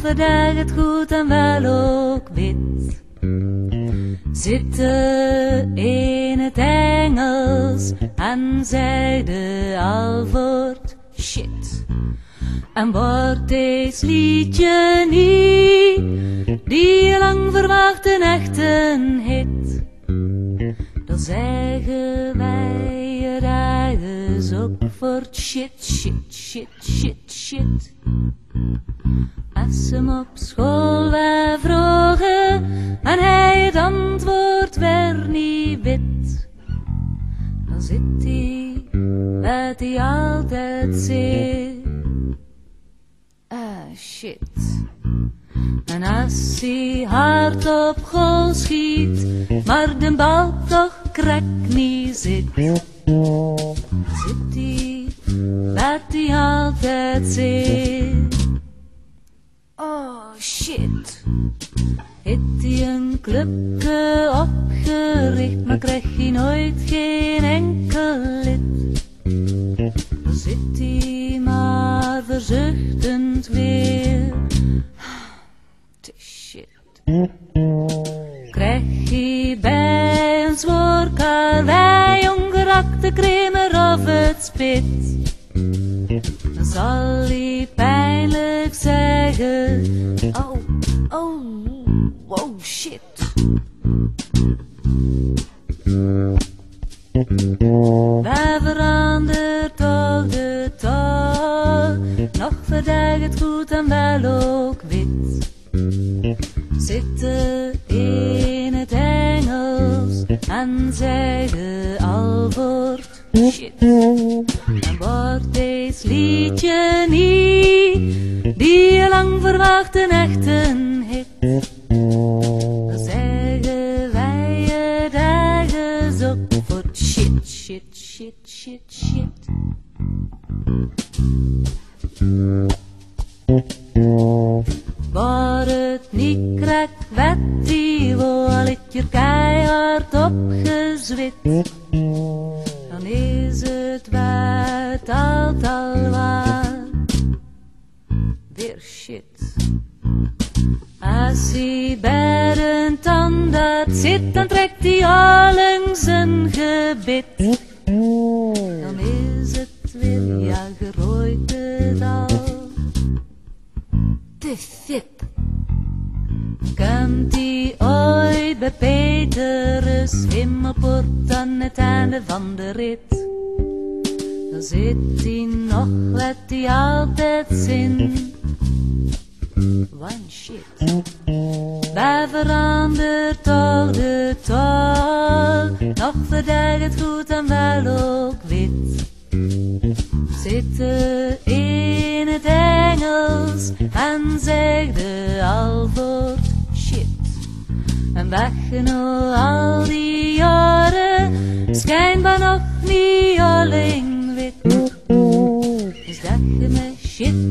vandaag het goed en wel ook wit. Zitten in het Engels en zeiden al voort shit. En wordt deze liedje niet, die lang verwachte echt een hit. Dan zeggen wij er ergens ook voor shit, shit, shit, shit, shit. Als ze hem op school wij vroegen en hij het antwoord weer niet wit, dan zit hij wat hij altijd zit. Ah, shit. En als hij hard op goal schiet, maar de bal toch krek niet zit, zit hij wat hij altijd zit. Oh shit. Heeft hij een clubje opgericht, maar krijgt hij nooit geen enkel lid. Dan zit hij maar verzuchtend weer. Het is shit. Krijg hij bij een zwoorkarwei ongerakte kremer of het spit, dan zal hij pijnlijk zeggen, oh, oh, wow, shit. Wij verandert toch de taal, nog vandaag het goed en wel ook wit. Zitten in het Engels en zeiden al voort shit. En wordt deze liedje niet, die lang verwacht een echt een hit, dan zeggen wij het ergens ook voor shit, shit, shit, shit, shit. Waar het niet krijgt, werd die wel het je keihard opgezwit, dan is het wat al waar. Weer shit. Als hij bij een tandarts zit, dan trekt hij al langs zijn gebit, dan is het weer, ja, gerooid het al. Te fit. Komt hij ooit bij Petrus Hemelpoort aan het einde van de rit, dan zit hij nog wat hij altijd zin. One shit. Wij verandert toch de taal, nog vandaag het goed en wel ook wit. Zitten in het Engels en zegde al voort shit. En weg nou al die jaren, schijnbaar nog niet alleen wit. Is dat je me shit